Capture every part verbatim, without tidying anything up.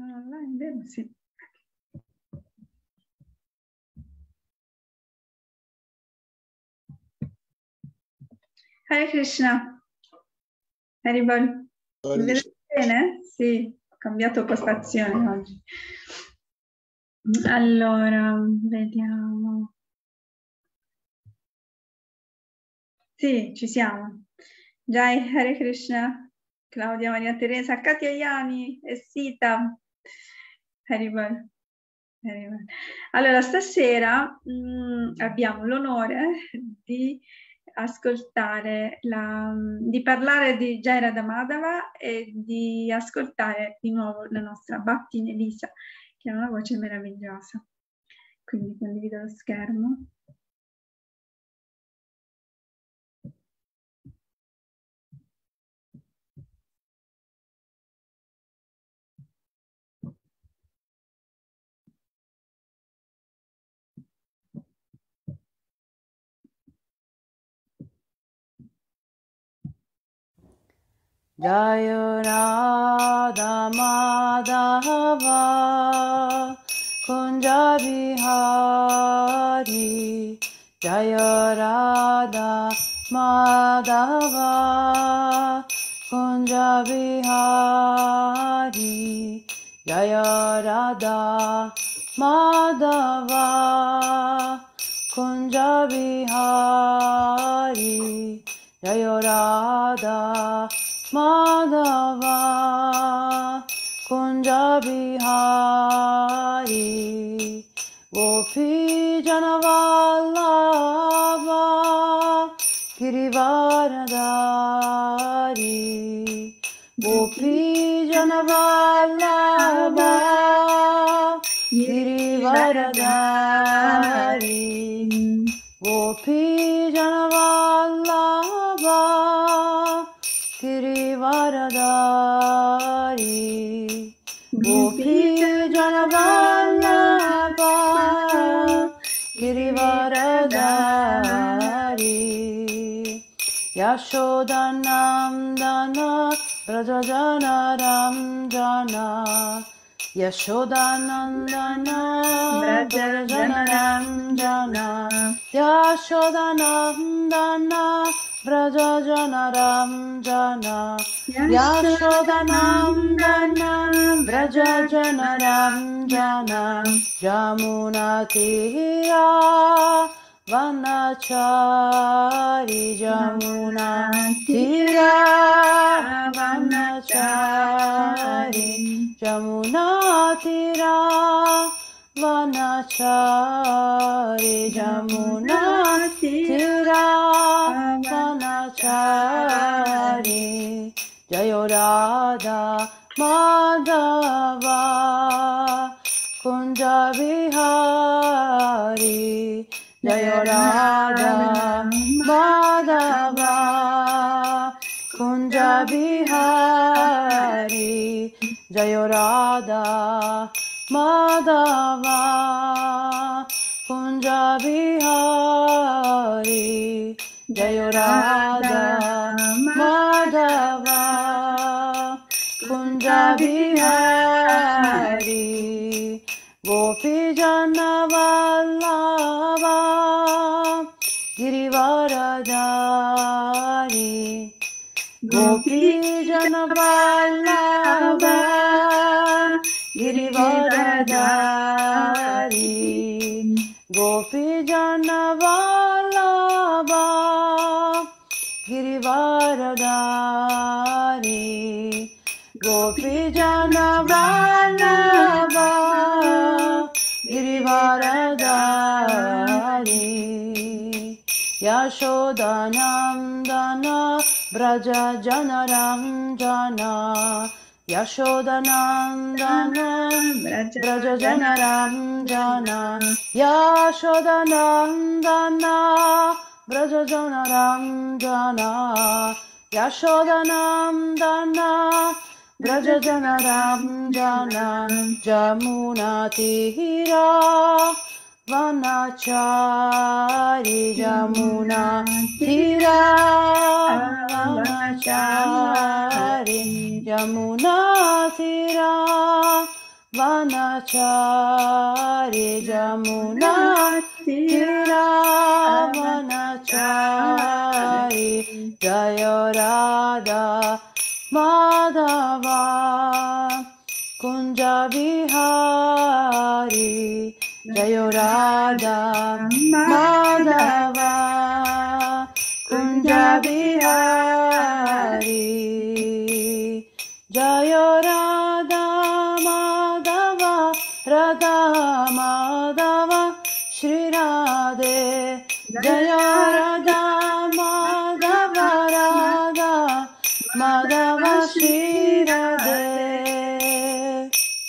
Sono online, vero? Sì. Hare Krishna. Haribol. Mi vedete bene? Sì, ho cambiato postazione oggi. Allora, vediamo. Sì, ci siamo. Jai Hare Krishna, Claudia Maria Teresa, Katia Iani e Sita. Haribol. Haribol. Allora, stasera mh, abbiamo l'onore di ascoltare, la, di parlare di Jai Radha Madhava e di ascoltare di nuovo la nostra Bhakti Elisa, che ha una voce meravigliosa. Quindi condivido lo schermo. Jaya Radha Madhava Kunja Bihari Jaya Radha Madhava Kunja Bihari Jaya Radha Madhava Kunja Bihari Jaya Radha Madhava Kunja Bihari Gopi Janavallabha Girivaradari Gopi Janavallabha Girivaradari Gopi Janavallabha Girivaradari Gopi Janavallabha Girivaradari Yashodanandana Brajajana Ramjana Yashodanandana Brajajana Ramjana Yashodanandana Brajajana Ramjana Yashodanandana Brajajana Ramjana Jamuna Tira Vanachari Jamuna Tira Vanachari Jamuna Tira Vanachari Jamuna Tira Vanachari Jaya Radha Madhava Kunja Bihari Jaya Radha Madhava Kunja Bihari Jaya Radha Madhava Kunja Bihari Jaya Radha Madhava Kunja Bihari Gopi Janavallabha Girivaradari Gopi Janavallabha Girivaradari Gopi Janavallabha Girivaradari Gopi Janavallabha Girivaradari Yashodanandana Brajajana Ramjana Yashodanandana Brajajana Ramjana Yashodanandana Brajajana Ramjana Yashodanandana Brajajana Ramjana Jamuna Tira Vanachari Jamuna Tira Vanachari Jamuna Tira Vanachari Jamuna Tira Vanachari Jaya Radha Madhava Kunja Vihari Jaya Radha Madhava Kunja Vihari Jaya Radha Madhava Radha Madhava Shri Radhe Jaya Radha Madhava Radha Madhava Shri Radhe.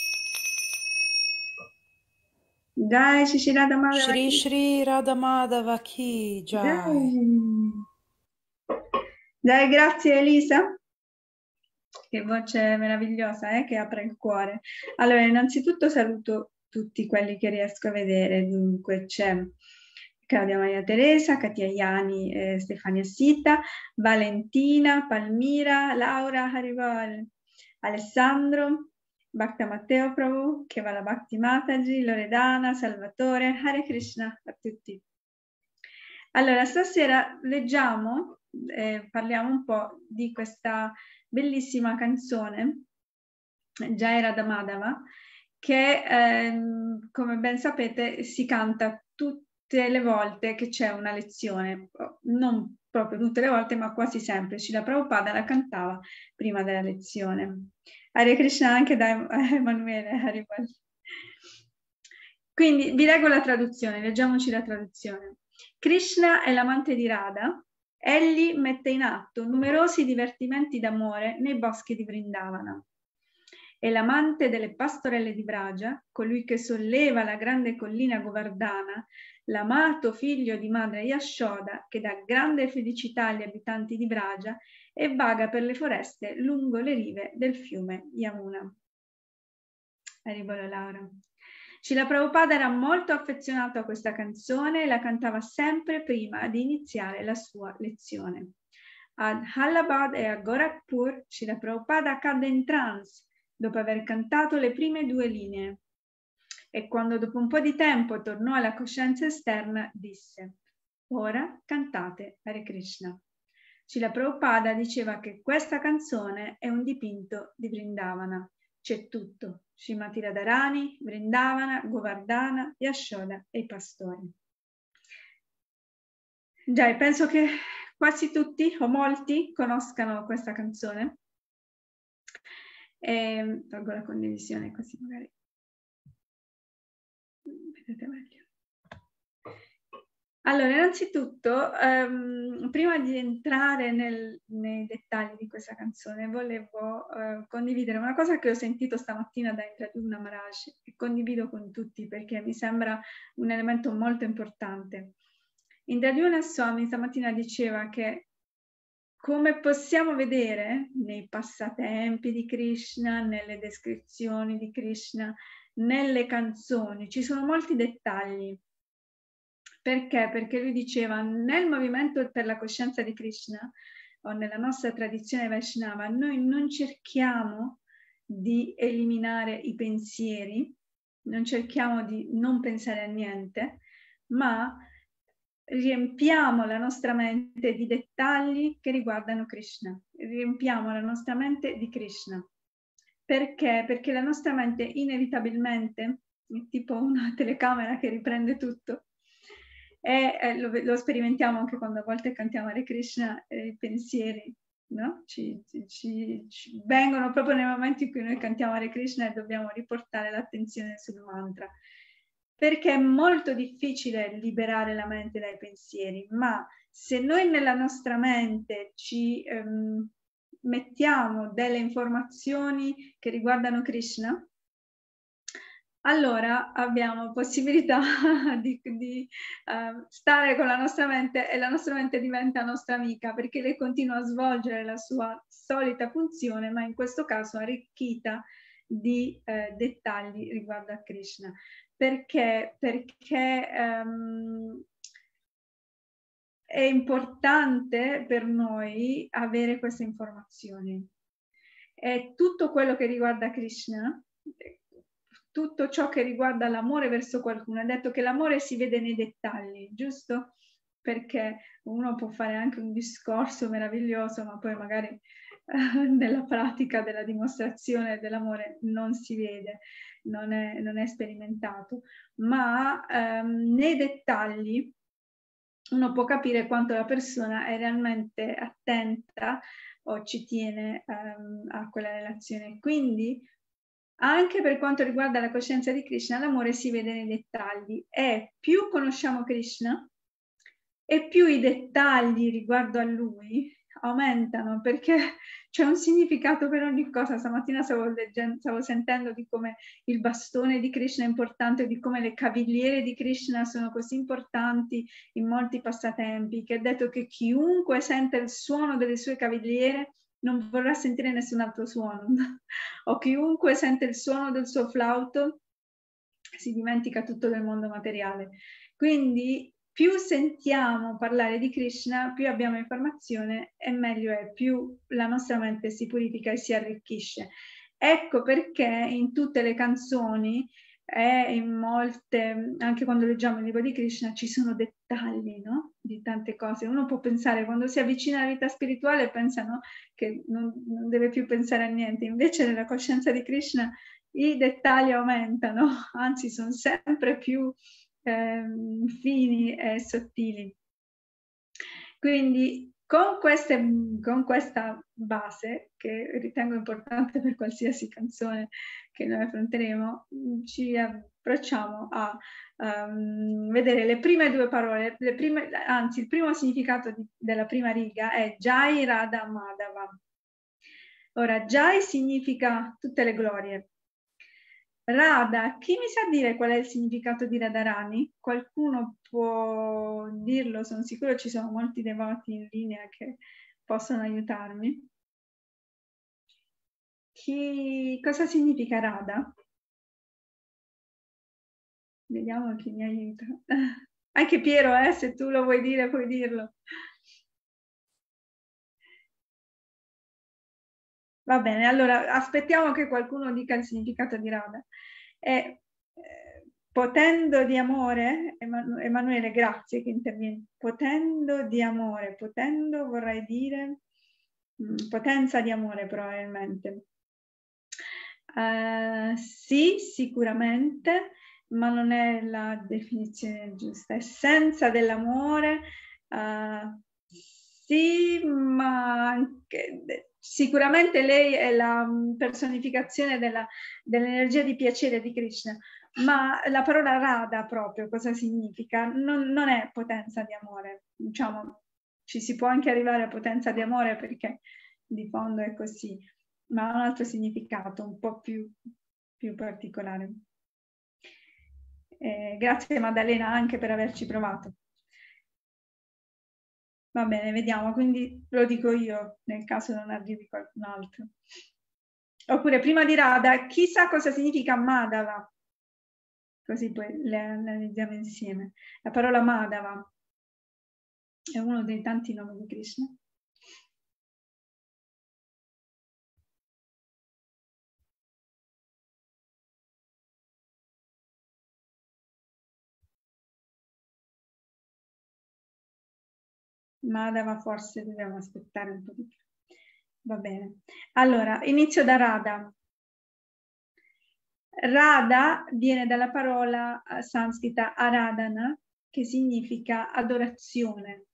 Jai Shri Shri Radha Madhava Shri ki. Shri Radha Madhava ki Jai. Jai. Jai, grazie Elisa. Che voce meravigliosa, eh, che apre il cuore. Allora, innanzitutto saluto tutti quelli che riesco a vedere. Dunque c'è Claudia Maria Teresa, Katia Iani, eh, Stefania Sita, Valentina, Palmira, Laura Haribol, Alessandro, Bhakta Matteo Prabhu, Kevala Bhakti Mataji, Loredana, Salvatore, Hare Krishna a tutti. Allora, stasera leggiamo, eh, parliamo un po' di questa bellissima canzone, Jai Radha Madhava, che ehm, come ben sapete si canta tutte le volte che c'è una lezione, non proprio tutte le volte ma quasi sempre. Srila Prabhupada la cantava prima della lezione. Hare Krishna anche da Emanuele. Haribol. Quindi vi leggo la traduzione, leggiamoci la traduzione. Krishna è l'amante di Radha. Egli mette in atto numerosi divertimenti d'amore nei boschi di Vrindavana. È l'amante delle pastorelle di Vraja, colui che solleva la grande collina Govardhana, l'amato figlio di madre Yashoda, che dà grande felicità agli abitanti di Vraja e vaga per le foreste lungo le rive del fiume Yamuna. Arrivolo Laura. Srila Prabhupada era molto affezionato a questa canzone e la cantava sempre prima di iniziare la sua lezione. Ad Allahabad e a Gorakhpur, Srila Prabhupada cadde in trance dopo aver cantato le prime due linee e quando dopo un po' di tempo tornò alla coscienza esterna disse: ora cantate Hare Krishna. Srila Prabhupada diceva che questa canzone è un dipinto di Vrindavana. C'è tutto, Srimati Radharani, Vrindavana, Govardhana, Yashoda e i pastori. Già, penso che quasi tutti o molti conoscano questa canzone. E tolgo la condivisione così magari vedete meglio. Allora, innanzitutto, um, prima di entrare nel, nei dettagli di questa canzone, volevo uh, condividere una cosa che ho sentito stamattina da Indradyumna Maharaj e condivido con tutti perché mi sembra un elemento molto importante. Indradyumna Swami stamattina diceva che come possiamo vedere nei passatempi di Krishna, nelle descrizioni di Krishna, nelle canzoni, ci sono molti dettagli. Perché? Perché lui diceva nel movimento per la coscienza di Krishna o nella nostra tradizione Vaishnava noi non cerchiamo di eliminare i pensieri, non cerchiamo di non pensare a niente, ma riempiamo la nostra mente di dettagli che riguardano Krishna, riempiamo la nostra mente di Krishna. Perché? Perché la nostra mente inevitabilmente è tipo una telecamera che riprende tutto. E eh, lo, lo sperimentiamo anche quando a volte cantiamo Hare Krishna, eh, i pensieri, no? Ci, ci, ci vengono proprio nei momenti in cui noi cantiamo Hare Krishna e dobbiamo riportare l'attenzione sul mantra. Perché è molto difficile liberare la mente dai pensieri, ma se noi nella nostra mente ci ehm, mettiamo delle informazioni che riguardano Krishna, allora abbiamo possibilità di, di uh, stare con la nostra mente e la nostra mente diventa nostra amica perché lei continua a svolgere la sua solita funzione, ma in questo caso arricchita di eh, dettagli riguardo a Krishna. Perché? Perché um, è importante per noi avere queste informazioni. E tutto quello che riguarda Krishna, tutto ciò che riguarda l'amore verso qualcuno. Ha detto che l'amore si vede nei dettagli, giusto? Perché uno può fare anche un discorso meraviglioso, ma poi magari eh, nella pratica della dimostrazione dell'amore non si vede, non è, non è sperimentato. Ma ehm, nei dettagli uno può capire quanto la persona è realmente attenta o ci tiene ehm, a quella relazione. Quindi anche per quanto riguarda la coscienza di Krishna, l'amore si vede nei dettagli e più conosciamo Krishna e più i dettagli riguardo a lui aumentano, perché c'è un significato per ogni cosa. Stamattina stavo, leggendo, stavo sentendo di come il bastone di Krishna è importante, di come le cavigliere di Krishna sono così importanti in molti passatempi, che ha detto che chiunque sente il suono delle sue cavigliere non vorrà sentire nessun altro suono, o chiunque sente il suono del suo flauto si dimentica tutto del mondo materiale. Quindi più sentiamo parlare di Krishna, più abbiamo informazione e meglio è, più la nostra mente si purifica e si arricchisce. Ecco perché in tutte le canzoni e in molte, anche quando leggiamo il libro di Krishna, ci sono dettagli, no? Di tante cose. Uno può pensare, quando si avvicina alla vita spirituale, pensano che non, non deve più pensare a niente. Invece nella coscienza di Krishna i dettagli aumentano, anzi sono sempre più eh, fini e sottili. Quindi con, queste, con questa base, che ritengo importante per qualsiasi canzone che noi affronteremo, ci approcciamo a um, vedere le prime due parole, le prime, anzi il primo significato di, della prima riga è Jai Radha Madhava. Ora, Jai significa tutte le glorie. Radha, chi mi sa dire qual è il significato di Radharani? Qualcuno può dirlo? Sono sicura ci sono molti devoti in linea che possono aiutarmi. Chi, cosa significa Radha? Vediamo chi mi aiuta. Anche Piero, eh, se tu lo vuoi dire, puoi dirlo. Va bene, allora aspettiamo che qualcuno dica il significato di Radha. E, eh, potendo di amore, Emanuele, grazie che intervieni. Potendo di amore, potendo vorrei dire mh, potenza di amore probabilmente. Uh, sì, sicuramente, ma non è la definizione giusta. Essenza dell'amore, uh, sì, ma anche, sicuramente lei è la personificazione della, dell'energia di piacere di Krishna, ma la parola Radha proprio cosa significa? Non, non è potenza di amore, diciamo, ci si può anche arrivare a potenza di amore perché di fondo è così, ma ha un altro significato un po' più, più particolare. Eh, grazie Maddalena anche per averci provato. Va bene, vediamo, quindi lo dico io nel caso non arrivi qualcun altro. Oppure prima di Radha, chissà cosa significa Madhava, così poi le analizziamo insieme. La parola Madhava è uno dei tanti nomi di Krishna. Madhava forse dobbiamo aspettare un po' di più. Va bene. Allora, inizio da Radha. Radha viene dalla parola sanscrita aradhana, che significa adorazione.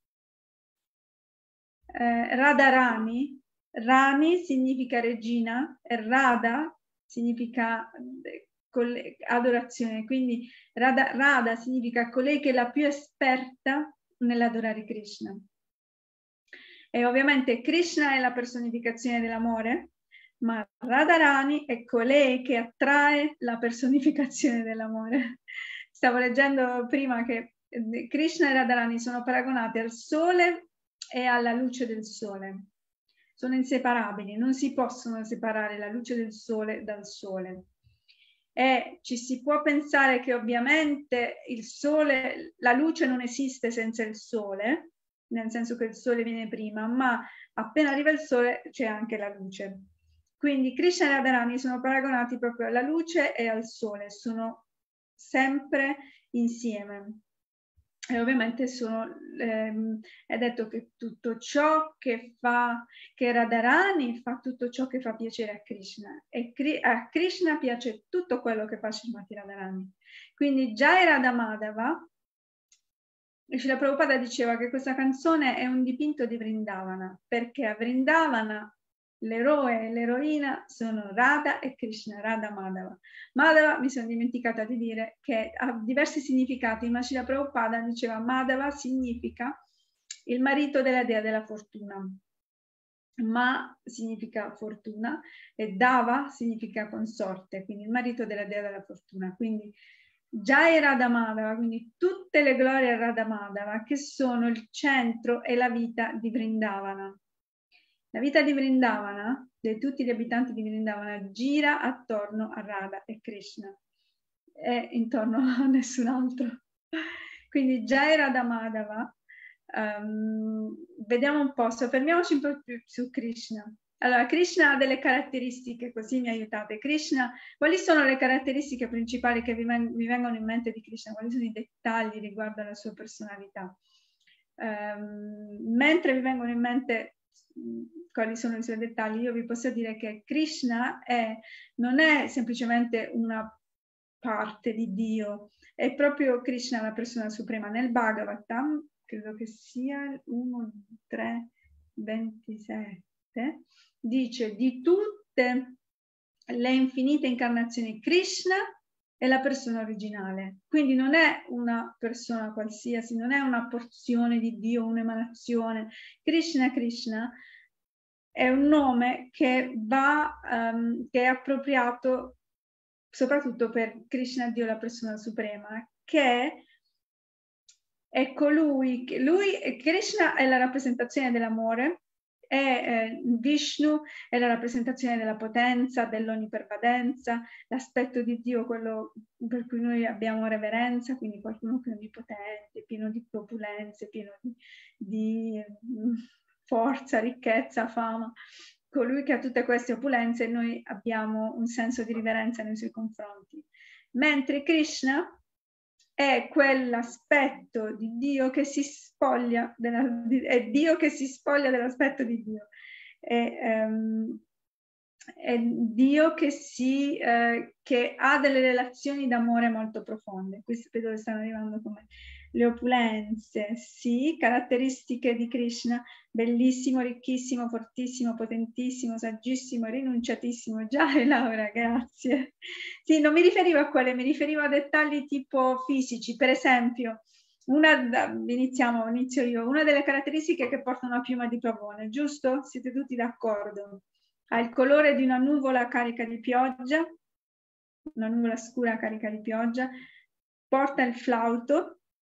Eh, Radharani, Rani significa regina e Radha significa adorazione, quindi Radha, Radha significa colei che è la più esperta nell'adorare Krishna. E ovviamente Krishna è la personificazione dell'amore, ma Radharani è colei che attrae la personificazione dell'amore. Stavo leggendo prima che Krishna e Radharani sono paragonati al sole e alla luce del sole. Sono inseparabili, non si possono separare la luce del sole dal sole. E ci si può pensare che ovviamente il sole, la luce non esiste senza il sole, nel senso che il sole viene prima, ma appena arriva il sole c'è anche la luce. Quindi Krishna e Radharani sono paragonati proprio alla luce e al sole, sono sempre insieme. E ovviamente sono, ehm, è detto che tutto ciò che fa, che Radharani fa tutto ciò che fa piacere a Krishna, e Kri- a Krishna piace tutto quello che fa Srimati Radharani. Quindi Jai Radha Madhava, Srila Prabhupada diceva che questa canzone è un dipinto di Vrindavana, perché a Vrindavana l'eroe e l'eroina sono Radha e Krishna, Radha Madhava. Madhava, mi sono dimenticata di dire, che ha diversi significati, ma Srila Prabhupada diceva Madhava significa il marito della dea della fortuna. Ma significa fortuna e Dava significa consorte, quindi il marito della dea della fortuna. Quindi Jai Radha Madhava, quindi tutte le glorie a Radha Madhava, che sono il centro e la vita di Vrindavana. La vita di Vrindavana, di tutti gli abitanti di Vrindavana, gira attorno a Radha e Krishna e intorno a nessun altro. Quindi Jai Radha Madhava, um, vediamo un po', soffermiamoci un po' più su Krishna. Allora, Krishna ha delle caratteristiche, così mi aiutate. Krishna, quali sono le caratteristiche principali che vi, vi vengono in mente di Krishna? Quali sono i dettagli riguardo alla sua personalità? Um, mentre vi vengono in mente quali sono i suoi dettagli, io vi posso dire che Krishna è, non è semplicemente una parte di Dio, è proprio Krishna la persona suprema. Nel Bhagavatam, credo che sia uno, tre, ventisette, dice di tutte le infinite incarnazioni Krishna è la persona originale, quindi non è una persona qualsiasi, non è una porzione di Dio, un'emanazione. Krishna Krishna è un nome che va, um, che è appropriato soprattutto per Krishna, Dio, la persona suprema, che è colui che lui, Krishna è la rappresentazione dell'amore, e eh, Vishnu è la rappresentazione della potenza, dell'onnipervadenza, l'aspetto di Dio, quello per cui noi abbiamo reverenza, quindi qualcuno che è onnipotente, pieno di opulenze, pieno di, di forza, ricchezza, fama. Colui che ha tutte queste opulenze, noi abbiamo un senso di riverenza nei suoi confronti. Mentre Krishna è quell'aspetto di Dio che si spoglia, della, è Dio che si spoglia dell'aspetto di Dio. È, um, è Dio che, si, eh, che ha delle relazioni d'amore molto profonde. Qui vedo che stanno arrivando come le opulenze, sì, caratteristiche di Krishna, bellissimo, ricchissimo, fortissimo, potentissimo, saggissimo, rinunciatissimo. Già, Laura, grazie. Sì, non mi riferivo a quelle, mi riferivo a dettagli tipo fisici, per esempio, una, iniziamo, inizio io, una delle caratteristiche che porta una piuma di pavone, giusto? Siete tutti d'accordo? Ha il colore di una nuvola carica di pioggia, una nuvola scura carica di pioggia, porta il flauto,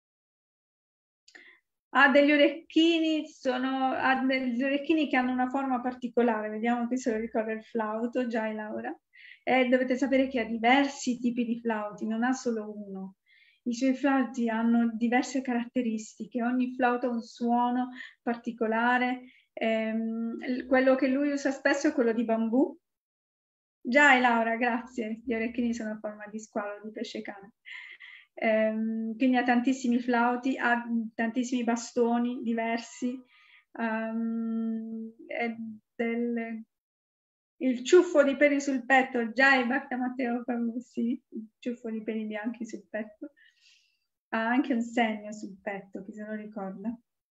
ha degli orecchini, sono, ha degli orecchini che hanno una forma particolare, vediamo qui se lo ricorda il flauto, già è Laura, e dovete sapere che ha diversi tipi di flauti, non ha solo uno. I suoi flauti hanno diverse caratteristiche, ogni flauto ha un suono particolare, ehm, quello che lui usa spesso è quello di bambù. Già è Laura, grazie, gli orecchini sono a forma di squalo, di pesce cane. Um, quindi ha tantissimi flauti, ha tantissimi bastoni diversi, um, del, il ciuffo di peli sul petto, già è Bhakta Matteo Famuzzi, il ciuffo di peli bianchi sul petto, ha anche un segno sul petto, chi se lo ricorda.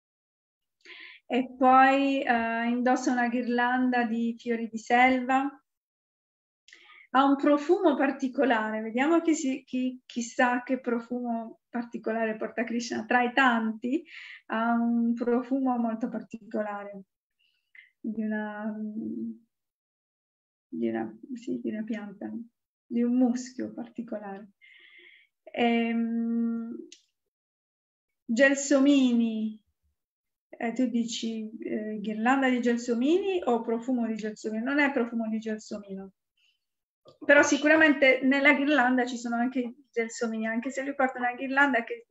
E poi uh, indossa una ghirlanda di fiori di selva, ha un profumo particolare, vediamo chi, si, chi, chissà che profumo particolare porta Krishna, tra i tanti ha un profumo molto particolare, di una, di una, sì, di una pianta, di un muschio particolare. Ehm, gelsomini, eh, tu dici eh, ghirlanda di gelsomini o profumo di gelsomino? Non è profumo di gelsomino. Però sicuramente nella ghirlanda ci sono anche i gelsomini, anche se lui porta una ghirlanda che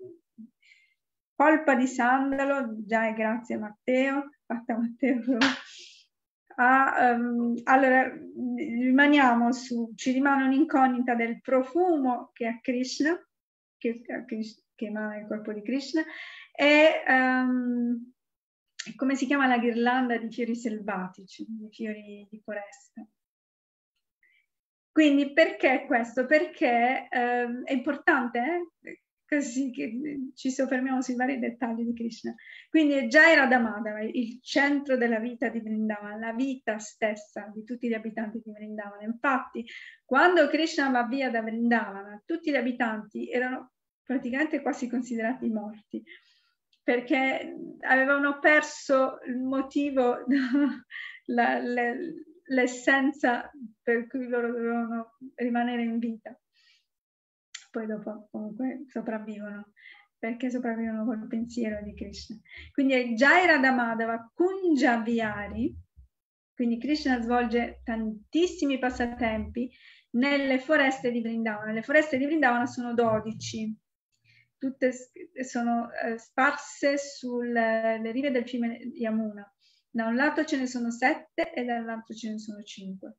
polpa di sandalo, già è grazie Matteo, fatta Matteo, a, um, allora rimaniamo su, ci rimane un'incognita del profumo che è Krishna, che, che emana il corpo di Krishna, e um, come si chiama la ghirlanda di fiori selvatici, di fiori di foresta. Quindi perché questo? Perché um, è importante, eh? Così che ci soffermiamo sui vari dettagli di Krishna. Quindi Jai Radha Madhava, il centro della vita di Vrindavan, la vita stessa di tutti gli abitanti di Vrindavan. Infatti, quando Krishna va via da Vrindavan, tutti gli abitanti erano praticamente quasi considerati morti, perché avevano perso il motivo, la, la, l'essenza per cui loro dovevano rimanere in vita. Poi dopo comunque sopravvivono, perché sopravvivono col pensiero di Krishna. Quindi Jai Radha Madhava Kunja Vihari, quindi Krishna svolge tantissimi passatempi nelle foreste di Vrindavana. Le foreste di Vrindavana sono dodici, tutte sono eh, sparse sulle rive del fiume Yamuna. Da un lato ce ne sono sette e dall'altro ce ne sono cinque.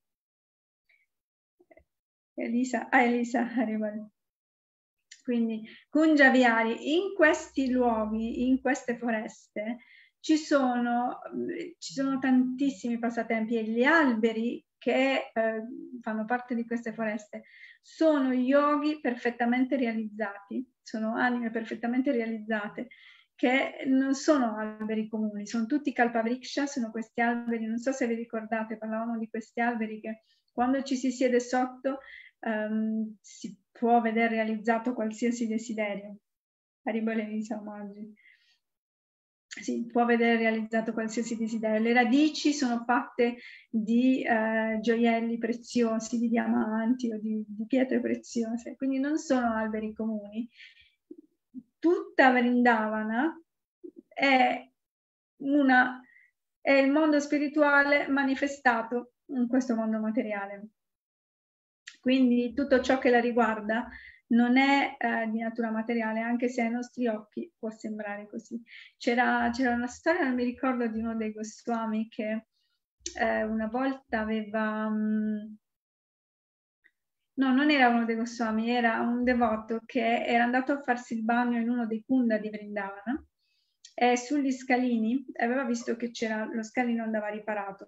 Elisa, ah Elisa, arriva. Quindi Kunja Vihari, in questi luoghi, in queste foreste, ci sono, ci sono tantissimi passatempi e gli alberi che eh, fanno parte di queste foreste sono yogi perfettamente realizzati, sono anime perfettamente realizzate, che non sono alberi comuni, sono tutti kalpavriksha, sono questi alberi, non so se vi ricordate, parlavamo di questi alberi che quando ci si siede sotto um, si può vedere realizzato qualsiasi desiderio. Arrivole diciamo oggi. Si può vedere realizzato qualsiasi desiderio. Le radici sono fatte di eh, gioielli preziosi, di diamanti o di, di pietre preziose, quindi non sono alberi comuni. Tutta Vrindavana è, una, è il mondo spirituale manifestato in questo mondo materiale. Quindi tutto ciò che la riguarda non è eh, di natura materiale, anche se ai nostri occhi può sembrare così. C'era, c'era una storia, non mi ricordo, di uno dei Goswami che eh, una volta aveva... Um, no, non era uno dei Goswami, era un devoto che era andato a farsi il bagno in uno dei kunda di Vrindavana e sugli scalini aveva visto che c'era, lo scalino andava riparato.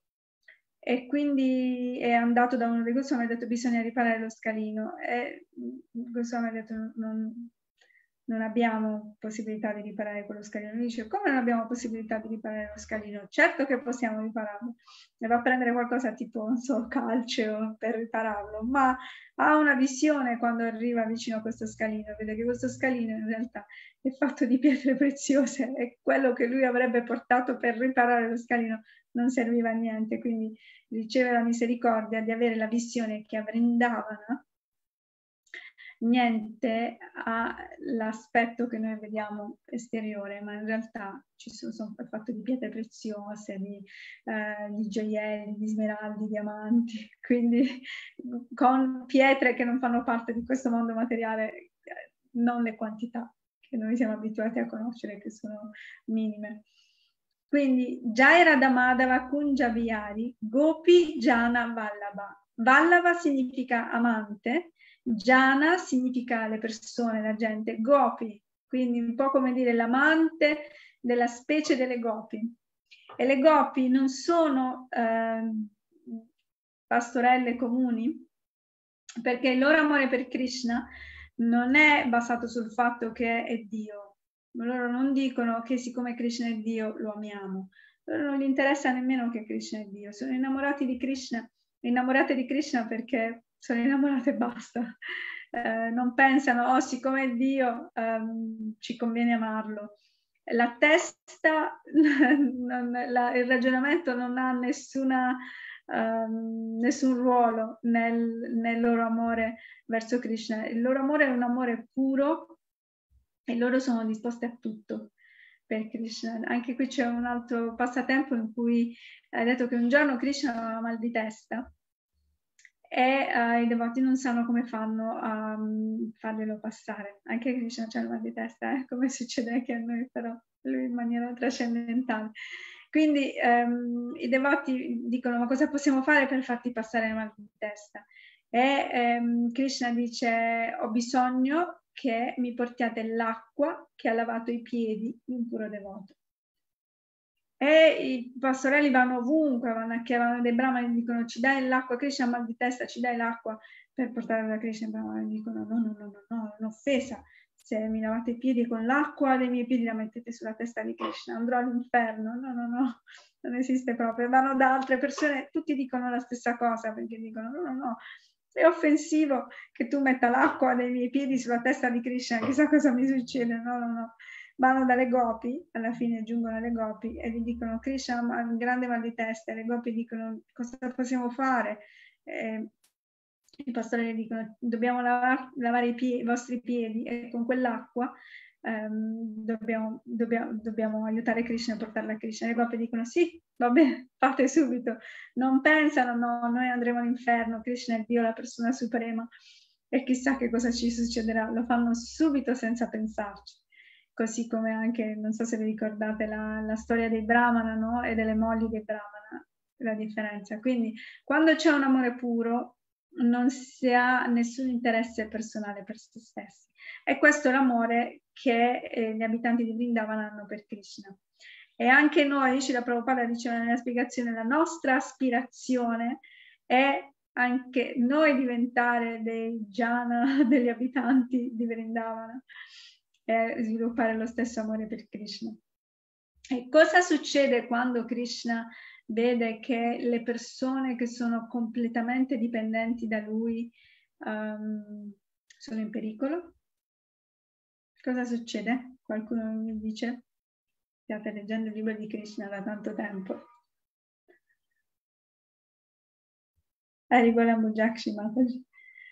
E quindi è andato da uno dei Goswami e ha detto bisogna riparare lo scalino e il Goswami ha detto non, non abbiamo possibilità di riparare quello scalino. Lui dice come non abbiamo possibilità di riparare lo scalino? Certo che possiamo ripararlo, ne va a prendere qualcosa tipo non so calceo per ripararlo, ma ha una visione quando arriva vicino a questo scalino, vede che questo scalino in realtà è fatto di pietre preziose e quello che lui avrebbe portato per riparare lo scalino non serviva a niente, quindi riceve la misericordia di avere la visione che a Vrindavana niente ha l'aspetto che noi vediamo esteriore, ma in realtà ci sono, sono fatto di pietre preziose, di, eh, di gioielli, di smeraldi, diamanti, quindi con pietre che non fanno parte di questo mondo materiale, non le quantità che noi siamo abituati a conoscere, che sono minime. Quindi Jai Radha Madhava Kunja Vihari Gopi Jana Vallabha. Vallabha significa amante, Jana significa le persone, la gente, Gopi, quindi un po' come dire l'amante della specie delle Gopi. E le Gopi non sono eh, pastorelle comuni, perché il loro amore per Krishna non è basato sul fatto che è Dio. Loro non dicono che siccome Krishna è Dio lo amiamo. Loro non gli interessa nemmeno che Krishna è Dio. Sono innamorati di Krishna, innamorate di Krishna perché sono innamorate e basta. Eh, non pensano, oh, siccome è Dio um, ci conviene amarlo. La testa, non, la, il ragionamento non ha nessuna, um, nessun ruolo nel, nel loro amore verso Krishna. Il loro amore è un amore puro e loro sono disposti a tutto per Krishna. Anche qui c'è un altro passatempo in cui ha detto che un giorno Krishna aveva mal di testa e uh, i devoti non sanno come fanno a um, farglielo passare. Anche Krishna c'è il mal di testa, eh? Come succede anche a noi, però lui in maniera trascendentale. Quindi ehm, i devoti dicono: ma cosa possiamo fare per farti passare il mal di testa? E ehm, Krishna dice: ho bisogno che mi portiate l'acqua che ha lavato i piedi di un puro devoto. E i pastorelli vanno ovunque, vanno a chiamare dei brahmani e dicono: ci dai l'acqua, Krishna ha mal di testa, ci dai l'acqua per portare da Krishna. I brahmani dicono: no, no, no, no, no, è un'offesa. Se mi lavate i piedi con l'acqua dei miei piedi la mettete sulla testa di Krishna, andrò all'inferno. No, no, no, non esiste proprio. Vanno da altre persone, tutti dicono la stessa cosa, perché dicono: no, no, no, è offensivo che tu metta l'acqua dei miei piedi sulla testa di Krishna, chissà cosa mi succede. No, no, no. Vanno dalle gopi, alla fine giungono alle gopi e gli dicono: Krishna ha un grande mal di testa. E le gopi dicono: cosa possiamo fare? Eh, i pastori dicono: dobbiamo lavar, lavare i, pie- i vostri piedi e con quell'acqua ehm, dobbiamo, dobbiamo, dobbiamo aiutare Krishna a portarla a Krishna. Le gopi dicono: sì, va bene, fate subito. Non pensano: no, noi andremo all'inferno, Krishna è Dio, la persona suprema, e chissà che cosa ci succederà. Lo fanno subito senza pensarci. Così come anche, non so se vi ricordate, la, la storia dei Brahmana, no? E delle mogli dei Brahmana, la differenza. Quindi quando c'è un amore puro non si ha nessun interesse personale per se stessi. E questo è l'amore che eh, gli abitanti di Vrindavana hanno per Krishna. E anche noi, Srila Prabhupada diceva nella spiegazione, la nostra aspirazione è anche noi diventare dei jhana, degli abitanti di Vrindavana, e sviluppare lo stesso amore per Krishna. E cosa succede quando Krishna vede che le persone che sono completamente dipendenti da lui um, sono in pericolo? Cosa succede? Qualcuno mi dice? State leggendo il libro di Krishna da tanto tempo. Hari Bola Mujakshi Mataji.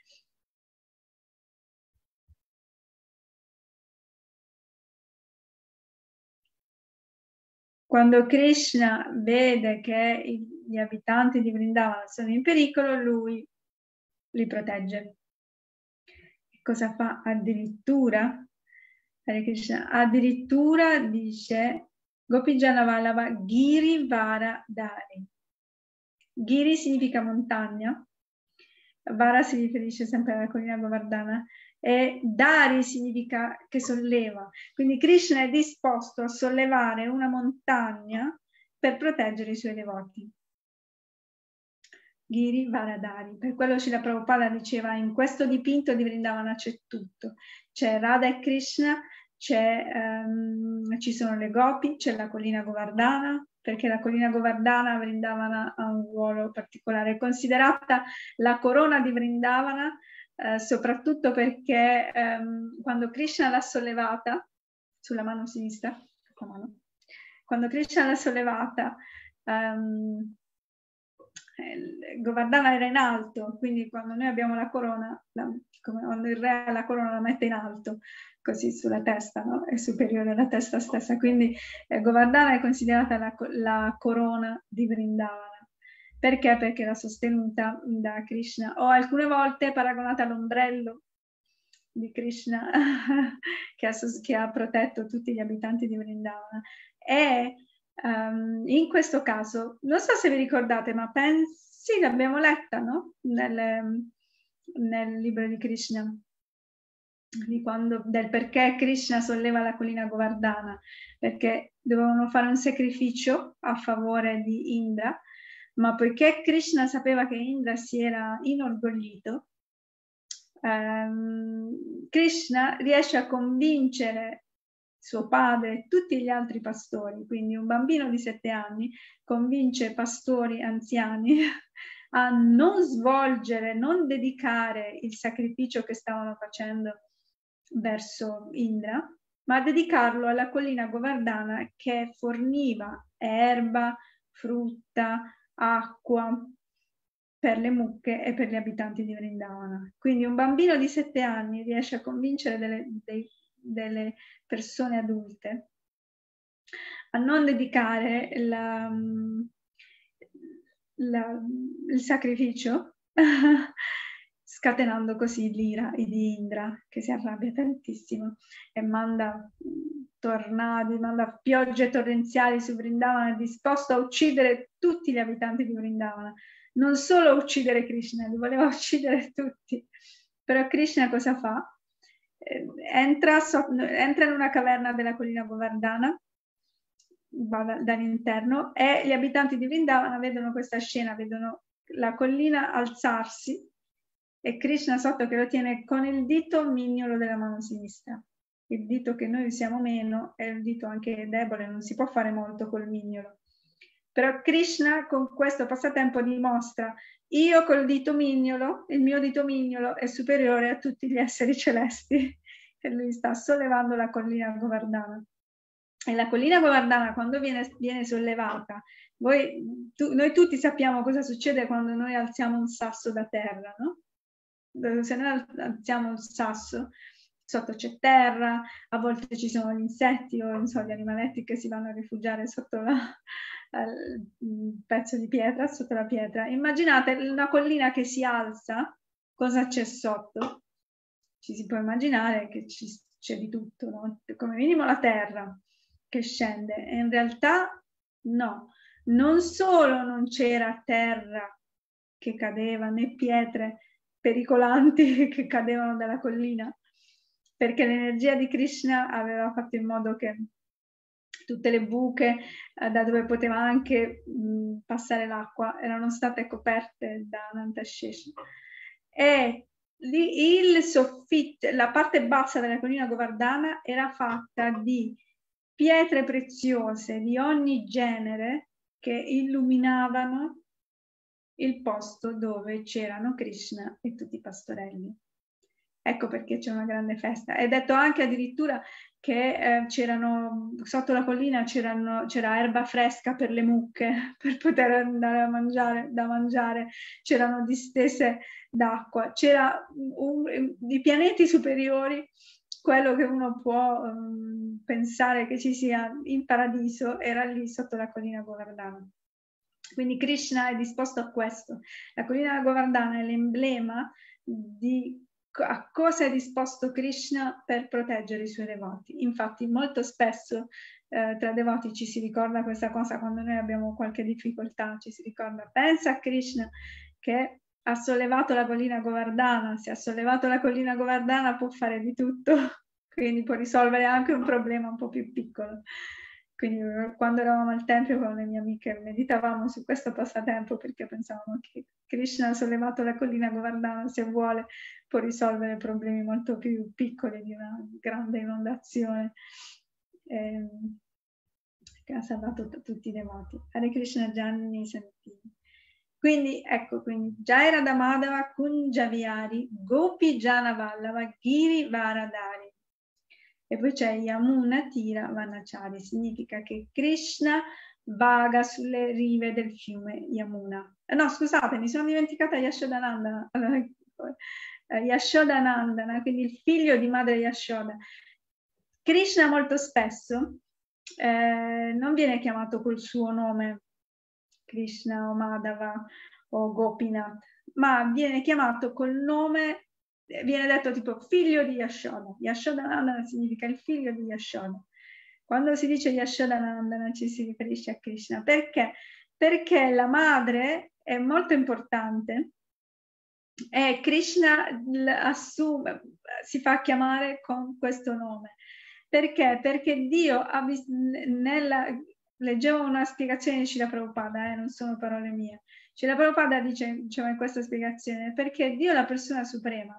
Quando Krishna vede che gli abitanti di Vrindavana sono in pericolo, lui li protegge. E cosa fa? Addirittura, Hare Krishna, addirittura dice Gopijana Vallabha Giri Vara Dari. Giri significa montagna, Vara si riferisce sempre alla collina Govardhana, e Dari significa che solleva. Quindi Krishna è disposto a sollevare una montagna per proteggere i suoi devoti. Giri Varadari. Per quello Srila Prabhupada diceva: in questo dipinto di Vrindavana c'è tutto. C'è Radha e Krishna, c'è, um, ci sono le gopi, c'è la collina Govardhana, perché la collina Govardhana Vrindavana ha un ruolo particolare. È considerata la corona di Vrindavana, eh, soprattutto perché um, quando Krishna l'ha sollevata, sulla mano sinistra, mano, quando Krishna l'ha sollevata, um, Govardhana era in alto, quindi quando noi abbiamo la corona, la, come quando il re la corona la mette in alto, così sulla testa, no? È superiore alla testa stessa. Quindi eh, Govardhana è considerata la, la corona di Vrindavana. Perché? Perché era sostenuta da Krishna, o alcune volte paragonata all'ombrello di Krishna che, ha, che ha protetto tutti gli abitanti di Vrindavana. E Um, in questo caso, non so se vi ricordate, ma penso, sì, l'abbiamo letta, no? Nel, nel libro di Krishna, di quando, del perché Krishna solleva la collina Govardhana, perché dovevano fare un sacrificio a favore di Indra, ma poiché Krishna sapeva che Indra si era inorgoglito, um, Krishna riesce a convincere suo padre e tutti gli altri pastori, quindi un bambino di sette anni convince pastori anziani a non svolgere, non dedicare il sacrificio che stavano facendo verso Indra, ma a dedicarlo alla collina Govardhana che forniva erba, frutta, acqua per le mucche e per gli abitanti di Vrindavana. Quindi un bambino di sette anni riesce a convincere delle, dei delle persone adulte a non dedicare la, la, il sacrificio scatenando così l'ira di Indra, che si arrabbia tantissimo e manda tornadi, manda piogge torrenziali su Vrindavana, è disposto a uccidere tutti gli abitanti di Vrindavana, non solo uccidere Krishna, li voleva uccidere tutti. Però Krishna cosa fa? Eh, entra, so, entra in una caverna della collina Govardhana, va dall'interno, e gli abitanti di Vrindavana vedono questa scena, vedono la collina alzarsi e Krishna sotto che lo tiene con il dito mignolo della mano sinistra. Il dito che noi usiamo meno è il dito anche debole, non si può fare molto col mignolo. Però Krishna con questo passatempo dimostra: io col dito mignolo, il mio dito mignolo è superiore a tutti gli esseri celesti. E lui sta sollevando la collina Govardhana. E la collina Govardhana, quando viene, viene sollevata, voi, tu, noi tutti sappiamo cosa succede quando noi alziamo un sasso da terra, no? Se noi alziamo un sasso, sotto c'è terra, a volte ci sono gli insetti o non so, gli animaletti che si vanno a rifugiare sotto la, il pezzo di pietra, sotto la pietra. Immaginate una collina che si alza, cosa c'è sotto? Ci si può immaginare che c'è di tutto, no? Come minimo la terra che scende, e in realtà no, non solo non c'era terra che cadeva, né pietre pericolanti che cadevano dalla collina, perché l'energia di Krishna aveva fatto in modo che tutte le buche eh, da dove poteva anche mh, passare l'acqua erano state coperte da Anantashesha. E lì il soffitto, la parte bassa della collina Govardhana era fatta di pietre preziose di ogni genere che illuminavano il posto dove c'erano Krishna e tutti i pastorelli. Ecco perché c'è una grande festa. È detto anche addirittura che eh, c'erano sotto la collina c'era erba fresca per le mucche, per poter andare a mangiare, da mangiare, c'erano distese d'acqua, c'era i pianeti superiori, quello che uno può um, pensare che ci sia in paradiso, era lì sotto la collina Govardhana. Quindi Krishna è disposto a questo. La collina Govardhana è l'emblema di a cosa è disposto Krishna per proteggere i suoi devoti. Infatti molto spesso eh, tra devoti ci si ricorda questa cosa quando noi abbiamo qualche difficoltà, ci si ricorda: pensa a Krishna che ha sollevato la collina Govardhana, se ha sollevato la collina Govardhana può fare di tutto, quindi può risolvere anche un problema un po' più piccolo. Quindi quando eravamo al tempio con le mie amiche meditavamo su questo passatempo, perché pensavamo che Krishna ha sollevato la collina Govardhana, se vuole può risolvere problemi molto più piccoli di una grande inondazione eh, che ha salvato tutti i devoti. Hare Krishna Gianni Santini. Quindi ecco, quindi Jai Radha Madhava Kunjaviari Gopi Jana Vallava Giri Varadari. E poi c'è Yamuna Tira Vanachari, significa che Krishna vaga sulle rive del fiume Yamuna. Eh, no, scusate, mi sono dimenticata Yashodanandana. Allora, eh, Yashodanandana, quindi il figlio di madre Yashoda. Krishna molto spesso eh, non viene chiamato col suo nome, Krishna o Madhava o Gopinath, ma viene chiamato col nome, viene detto tipo figlio di Yashoda. Yashodanandana significa il figlio di Yashoda. Quando si dice Yashodanandana ci si riferisce a Krishna. Perché? Perché la madre è molto importante e Krishna assume, si fa chiamare con questo nome. Perché? Perché Dio ha visto nella... Leggevo una spiegazione di Srila Prabhupada, eh, non sono parole mie. Srila Prabhupada dice, diceva in questa spiegazione, perché Dio è la persona suprema.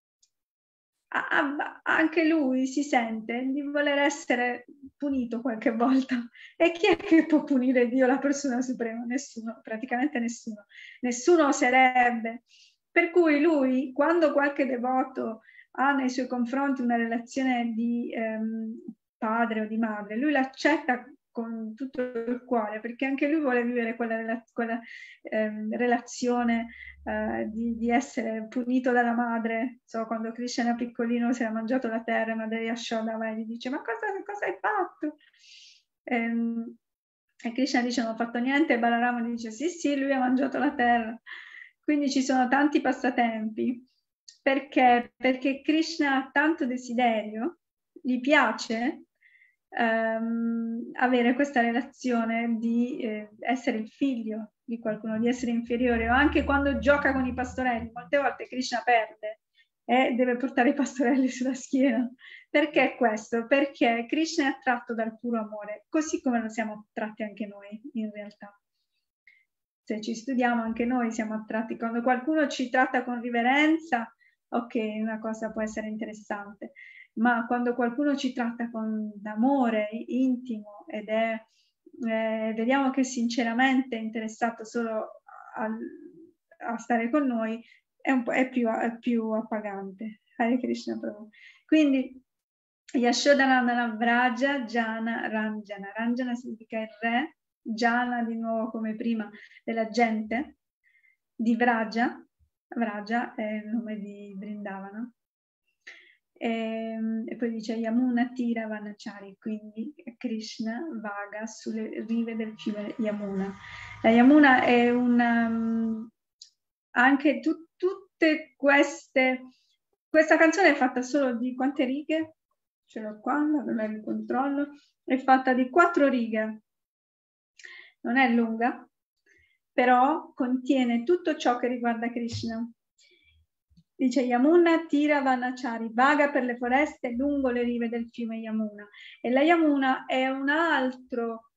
Anche lui si sente di voler essere punito qualche volta. E chi è che può punire Dio, la persona suprema? Nessuno, praticamente nessuno. Nessuno oserebbe. Per cui lui, quando qualche devoto ha nei suoi confronti una relazione di ehm, padre o di madre, lui l'accetta con tutto il cuore, perché anche lui vuole vivere quella, quella eh, relazione eh, di, di essere punito dalla madre. So, quando Krishna era piccolino si era mangiato la terra, madre Yashoda va e gli dice: ma cosa, cosa hai fatto? E, e Krishna dice: non ho fatto niente, e Balarama dice: sì sì, lui ha mangiato la terra. Quindi ci sono tanti passatempi Perché? Perché Krishna ha tanto desiderio, gli piace ehm, avere questa relazione di eh, essere il figlio di qualcuno, di essere inferiore, o anche quando gioca con i pastorelli, molte volte Krishna perde e deve portare i pastorelli sulla schiena. Perché questo? Perché Krishna è attratto dal puro amore, così come lo siamo attratti anche noi, in realtà. Se ci studiamo anche noi siamo attratti, quando qualcuno ci tratta con riverenza, ok, una cosa può essere interessante, ma quando qualcuno ci tratta con amore intimo ed è, eh, vediamo che sinceramente è interessato solo a, a stare con noi, è, un po', è, più, è più appagante. Hare Krishna Prabhu. Quindi Yashodanandana Vraja Jana Ranjana. Ranjana significa il re, Jana di nuovo come prima della gente, di Vraja. Vraja è il nome di Vrindavana. E, e poi dice Yamuna Tira Vanachari, quindi Krishna vaga sulle rive del fiume Yamuna. La Yamuna è una... anche tu, tutte queste... Questa canzone è fatta solo di quante righe? Ce l'ho qua, non è il controllo. È fatta di quattro righe. Non è lunga, però contiene tutto ciò che riguarda Krishna. Dice Yamuna Tira Vanachari, vaga per le foreste lungo le rive del fiume Yamuna. E la Yamuna è un altro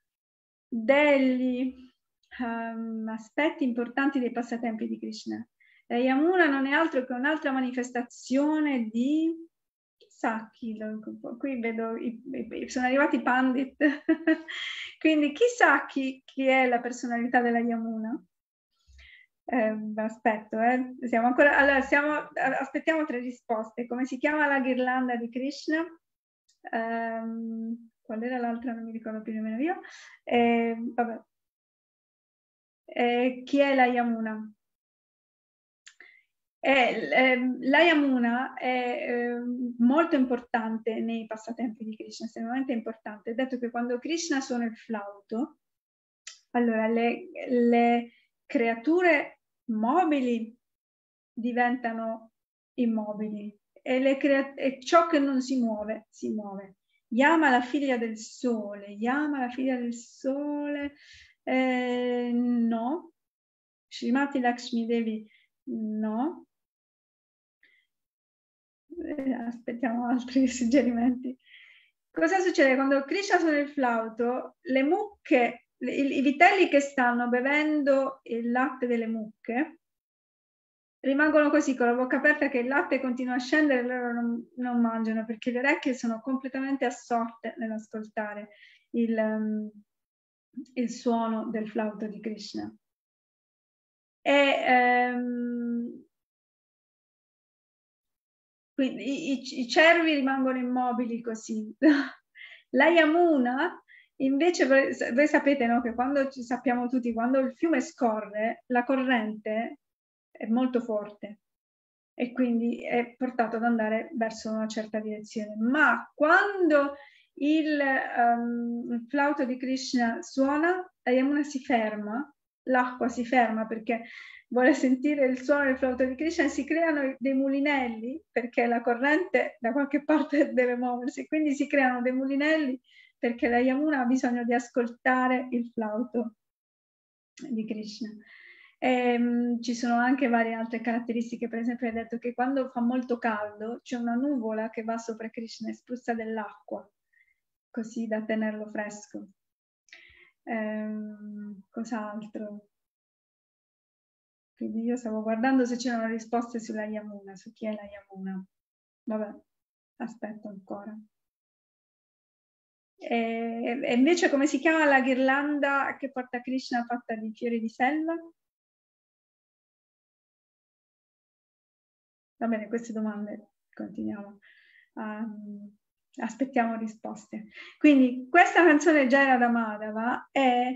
degli um, aspetti importanti dei passatempi di Krishna. La Yamuna non è altro che un'altra manifestazione di... chissà chi lo... Qui vedo, i, i, sono arrivati i pandit. Quindi chissà chi, chi è la personalità della Yamuna. Eh, aspetto, eh. Siamo ancora, allora, siamo, aspettiamo tre risposte. Come si chiama la ghirlanda di Krishna? Um, qual era l'altra? Non mi ricordo più nemmeno io. Eh, vabbè. Eh, chi è la Yamuna? Eh, eh, la Yamuna è eh, molto importante nei passatempi di Krishna, estremamente importante. Detto che quando Krishna suona il flauto, allora le, le creature mobili diventano immobili e, le e ciò che non si muove, si muove. Yama la figlia del sole, Yama la figlia del sole, eh, no. Srimati Lakshmi Devi, no. Eh, aspettiamo altri suggerimenti. Cosa succede quando Krishna suona il flauto? Le mucche, i, i vitelli che stanno bevendo il latte delle mucche rimangono così con la bocca aperta che il latte continua a scendere e loro non, non mangiano perché le orecchie sono completamente assorte nell'ascoltare il, um, il suono del flauto di Krishna. E um, quindi i, i cervi rimangono immobili così. La Yamuna, invece, voi, voi sapete, no, che quando ci sappiamo tutti, quando il fiume scorre, la corrente è molto forte e quindi è portato ad andare verso una certa direzione. Ma quando il, um, il flauto di Krishna suona, la Yamuna si ferma, l'acqua si ferma perché vuole sentire il suono del flauto di Krishna e si creano dei mulinelli perché la corrente da qualche parte deve muoversi, quindi si creano dei mulinelli perché la Yamuna ha bisogno di ascoltare il flauto di Krishna. E, um, ci sono anche varie altre caratteristiche, per esempio hai detto che quando fa molto caldo c'è una nuvola che va sopra Krishna e spruzza dell'acqua, così da tenerlo fresco. Um, cos'altro? Quindi io stavo guardando se c'erano risposte sulla Yamuna, su chi è la Yamuna. Vabbè, aspetto ancora. E, e invece come si chiama la ghirlanda che porta Krishna fatta di fiori di selva? Va bene, queste domande continuiamo. Um, aspettiamo risposte. Quindi questa canzone Jaya Radha Madhava è...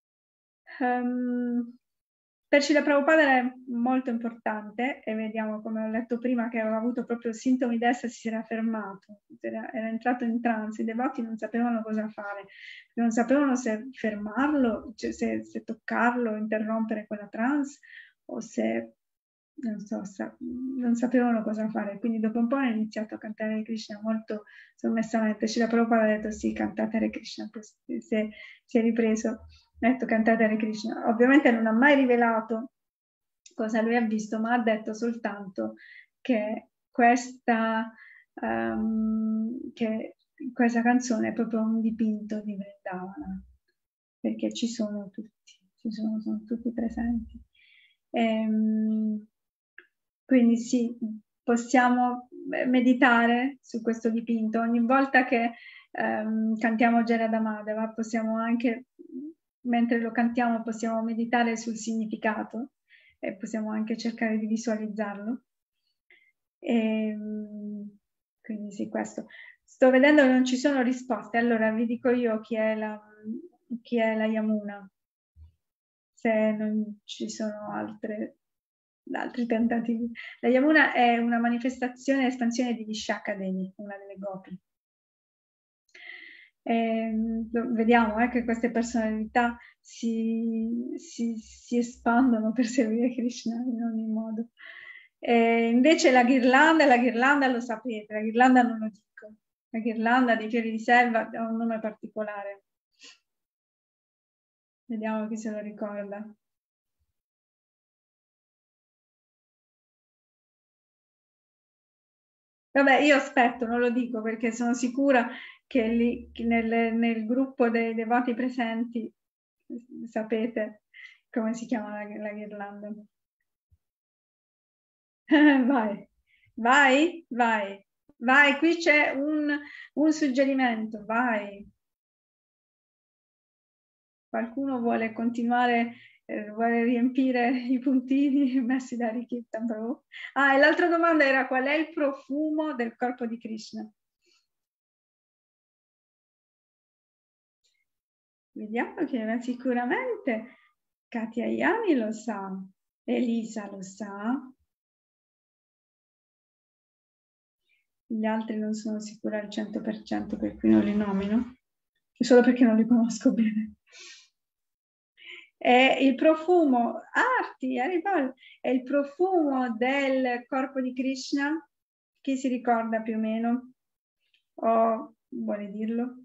Um, per Srila Prabhupada è molto importante e vediamo, come ho letto prima, che aveva avuto proprio sintomi d'essa, si era fermato, era, era entrato in trance, i devoti non sapevano cosa fare, non sapevano se fermarlo, cioè se, se toccarlo, interrompere quella trance o se non so, sa, non sapevano cosa fare, quindi dopo un po' hanno iniziato a cantare Hare Krishna molto sommessamente. Srila Prabhupada ha detto sì, cantate Hare Krishna, poi si, si è ripreso, ha detto cantate Hare Krishna. Ovviamente non ha mai rivelato cosa lui ha visto, ma ha detto soltanto che questa, um, che questa canzone è proprio un dipinto di Vrindavana, perché ci sono tutti, ci sono, sono tutti presenti. Ehm, quindi sì, possiamo meditare su questo dipinto. Ogni volta che ehm, cantiamo Jayarada Madhava, possiamo anche, mentre lo cantiamo, possiamo meditare sul significato e possiamo anche cercare di visualizzarlo. E, quindi sì, questo. Sto vedendo che non ci sono risposte, allora vi dico io chi è la, chi è la Yamuna, se non ci sono altre, altri tentativi. La Yamuna è una manifestazione e espansione di Vishaka Devi, una delle gopi. E, vediamo eh, che queste personalità si, si, si espandono per servire Krishna in ogni modo. E invece la ghirlanda, la ghirlanda lo sapete, la ghirlanda non lo dico, la ghirlanda dei fiori di selva ha un nome particolare. Vediamo chi se lo ricorda. Vabbè, io aspetto, non lo dico perché sono sicura che lì nel, nel gruppo dei devoti presenti sapete come si chiama la, la ghirlanda. Vai, vai, vai, vai, qui c'è un, un suggerimento, vai. Qualcuno vuole continuare, eh, vuole riempire i puntini messi da Rikirtan Prabhu? Ah, e l'altra domanda era qual è il profumo del corpo di Krishna? Vediamo che sicuramente Katia Iani lo sa, Elisa lo sa, gli altri non sono sicura al cento per cento per cui non li nomino, solo perché non li conosco bene. E il profumo, Arti, Haribol, è il profumo del corpo di Krishna, chi si ricorda più o meno? O vuole dirlo?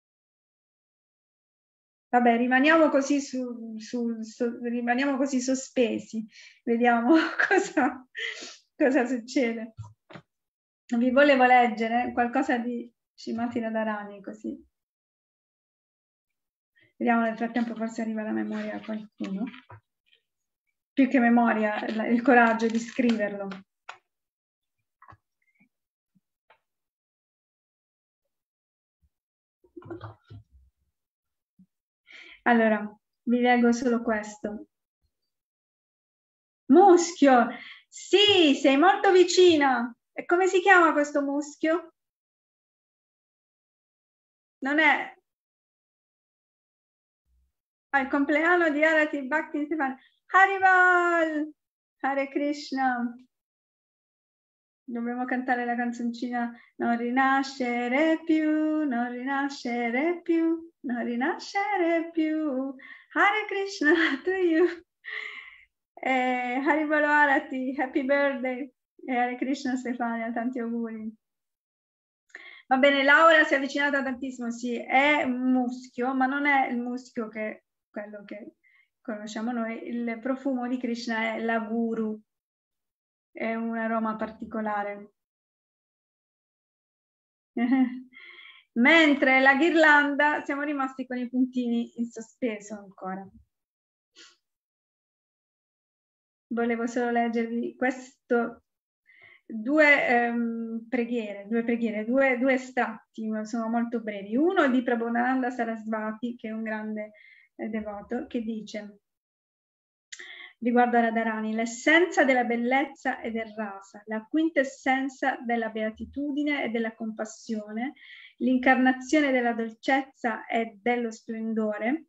Vabbè, rimaniamo così, su, su, su, rimaniamo così sospesi, vediamo cosa, cosa succede. Vi volevo leggere qualcosa di Srimati Radharani, così. Vediamo nel frattempo, forse arriva la memoria a qualcuno. Più che memoria, il coraggio di scriverlo. Allora, vi leggo solo questo. Muschio, sì, sei molto vicina. E come si chiama questo muschio? Non è... Al ah, compleanno di Arati Bhakti Stefan. Haribol! Hare Krishna. Dobbiamo cantare la canzoncina non rinascere più, non rinascere più, non rinascere più. Hare Krishna to you. Eh, Haribol Arati, happy birthday. E Hare Krishna Stefania, tanti auguri. Va bene, Laura si è avvicinata tantissimo, sì, è un muschio, ma non è il muschio che quello che conosciamo noi. Il profumo di Krishna è la guru, è un aroma particolare. Mentre la ghirlanda siamo rimasti con i puntini in sospeso ancora. Volevo solo leggervi questo, due um, preghiere, due preghiere, due, due estratti, sono molto brevi. Uno di Prabodhananda Sarasvati, che è un grande eh, devoto, che dice riguardo a Radharani, l'essenza della bellezza e del rasa, la quintessenza della beatitudine e della compassione, l'incarnazione della dolcezza e dello splendore,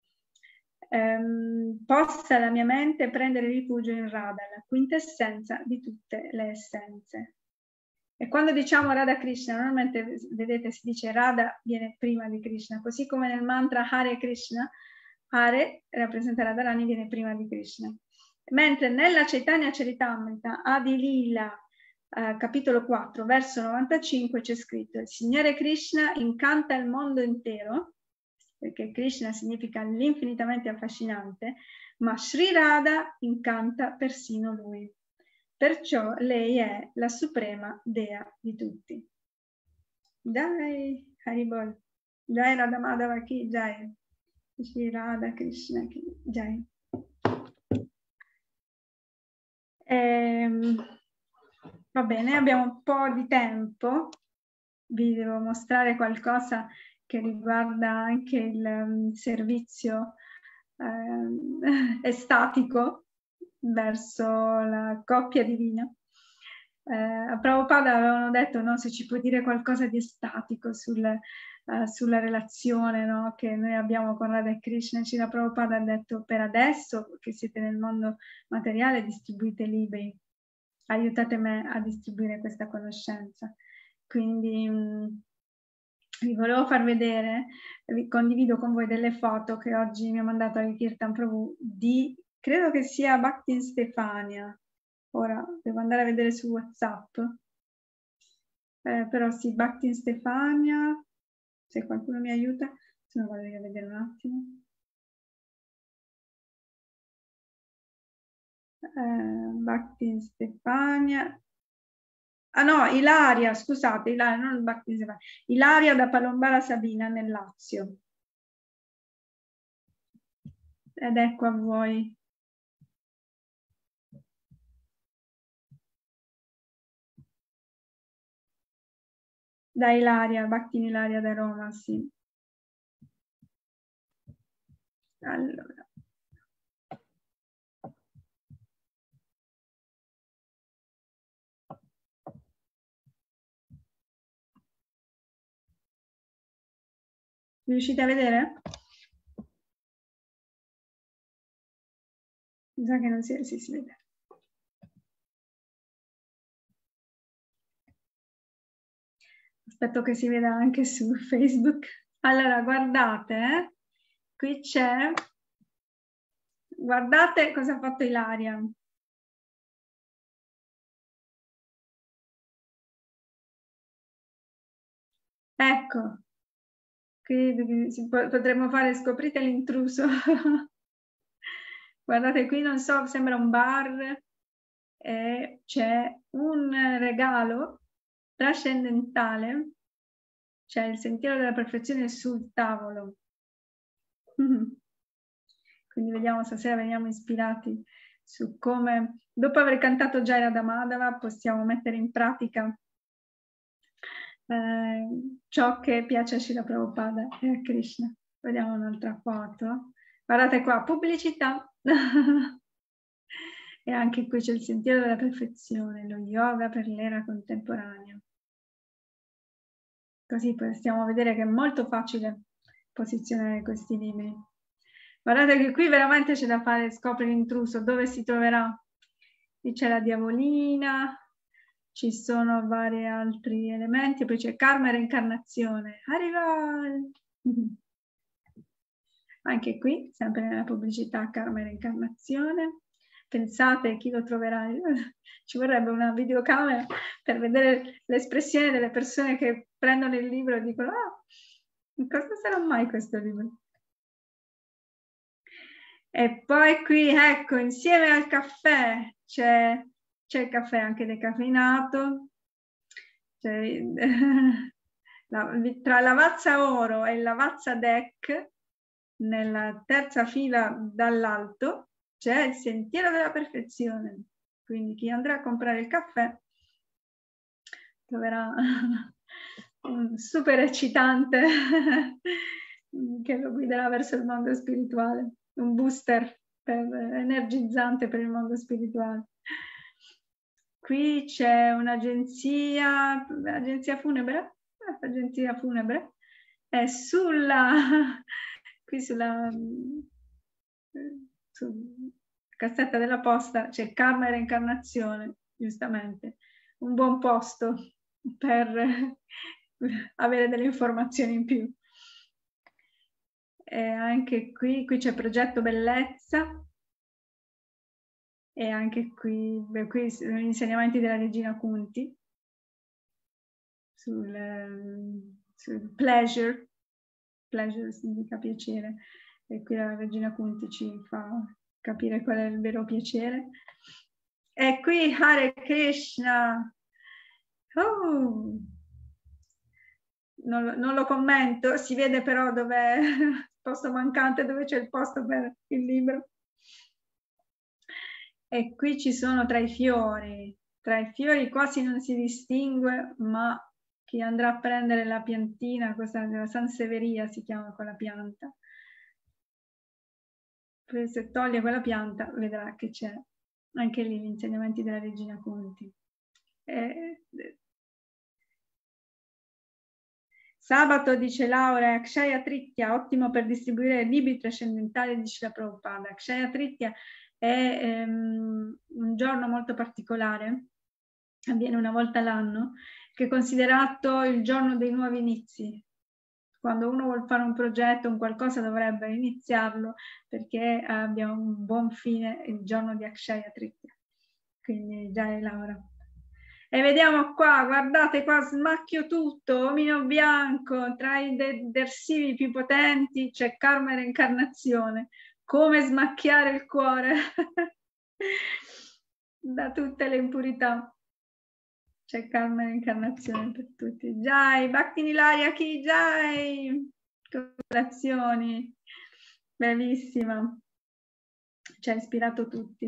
ehm, possa la mia mente prendere rifugio in Radha, la quintessenza di tutte le essenze. E quando diciamo Radha Krishna, normalmente, vedete, si dice Radha viene prima di Krishna, così come nel mantra Hare Krishna, Hare rappresenta Radharani, viene prima di Krishna. Mentre nella Chaitanya Charitamrita, Adi Lila, eh, capitolo quattro, verso novantacinque, c'è scritto: il Signore Krishna incanta il mondo intero, perché Krishna significa l'infinitamente affascinante, ma Sri Radha incanta persino lui. Perciò lei è la suprema dea di tutti. Jai Haribol, Jai Radha Madhava Ki Jai, Sri Radha Krishna Ki Jai. Ehm, va bene, abbiamo un po' di tempo, vi devo mostrare qualcosa che riguarda anche il um, servizio eh, estatico verso la coppia divina. Eh, a Prabhupada avevano detto, no, se ci puoi dire qualcosa di estatico sul, uh, sulla relazione, no, che noi abbiamo con Radha e Krishna. Cila Prabhupada ha detto: per adesso che siete nel mondo materiale distribuite libri, aiutate me a distribuire questa conoscenza. Quindi mh, vi volevo far vedere, vi condivido con voi delle foto che oggi mi ha mandato il Kirtan Prabhu di, credo che sia Bhaktin Stefania. Ora devo andare a vedere su WhatsApp, eh, però sì, Bhaktin Stefania, se qualcuno mi aiuta, se no vado a vedere un attimo. Eh, Bhaktin Stefania, ah no, Ilaria, scusate, Ilaria, non Bhaktin Stefania, Ilaria da Palombara Sabina nel Lazio. Ed ecco a voi. Da Ilaria, Bhaktin Ilaria da Roma, sì. Allora. Riuscite a vedere? Mi sa che non si, sì, si vede. Aspetto che si veda anche su Facebook. Allora, guardate, eh? Qui c'è, guardate cosa ha fatto Ilaria. Ecco, qui potremmo fare scoprite l'intruso. Guardate, qui non so, sembra un bar e c'è un regalo trascendentale, c'è il sentiero della perfezione sul tavolo. Quindi vediamo, stasera veniamo ispirati su come, dopo aver cantato Jai Radha Madhava, possiamo mettere in pratica eh, ciò che piace a Srila Prabhupada e a Krishna. Vediamo un'altra foto. Guardate qua, pubblicità. E anche qui c'è il sentiero della perfezione, lo yoga per l'era contemporanea. Così possiamo vedere che è molto facile posizionare questi libri. Guardate che qui veramente c'è da fare, scopri l'intruso, dove si troverà? Qui c'è la diavolina, ci sono vari altri elementi, poi c'è karma e reincarnazione. Arriva! Anche qui, sempre nella pubblicità, karma e reincarnazione. Pensate chi lo troverà, ci vorrebbe una videocamera per vedere l'espressione delle persone che prendono il libro e dicono: ah, cosa sarà mai questo libro? E poi qui, ecco, insieme al caffè c'è il caffè anche decaffeinato, la, tra Lavazza Oro e Lavazza Deck, nella terza fila dall'alto, c'è il sentiero della perfezione. Quindi chi andrà a comprare il caffè troverà un super eccitante che lo guiderà verso il mondo spirituale, un booster per, energizzante per il mondo spirituale. Qui c'è un'agenzia, agenzia funebre, agenzia funebre, è sulla, qui sulla su, cassetta della posta c'è karma e reincarnazione, giustamente, un buon posto per avere delle informazioni in più. E anche qui, qui c'è progetto bellezza, e anche qui, beh, qui sono gli insegnamenti della regina Kunti sul, sul pleasure, pleasure significa piacere, e qui la regina Kunti ci fa capire qual è il vero piacere. E qui Hare Krishna, oh, non, non lo commento, si vede però dov'è il posto mancante, dove c'è il posto per il libro. E qui ci sono tra i fiori, tra i fiori quasi non si distingue, ma chi andrà a prendere la piantina, questa della Sanseveria si chiama quella pianta, se toglie quella pianta vedrà che c'è anche lì gli insegnamenti della regina Kunti. E, sabato, dice Laura, Akshaya Tritiya, ottimo per distribuire libri trascendentali di Srila Prabhupada. Akshaya Tritiya è um, un giorno molto particolare, avviene una volta all'anno, che è considerato il giorno dei nuovi inizi. Quando uno vuole fare un progetto, un qualcosa, dovrebbe iniziarlo perché abbia un buon fine il giorno di Akshaya Tritiya. Quindi già è Laura. E vediamo qua, guardate qua, smacchio tutto, omino bianco, tra i detersivi più potenti c'è karma e reincarnazione. Come smacchiare il cuore da tutte le impurità. C'è karma e reincarnazione per tutti. Jai, Bhakti Nilaria Ki Jai! Congratulazioni, bellissima. Ci ha ispirato tutti.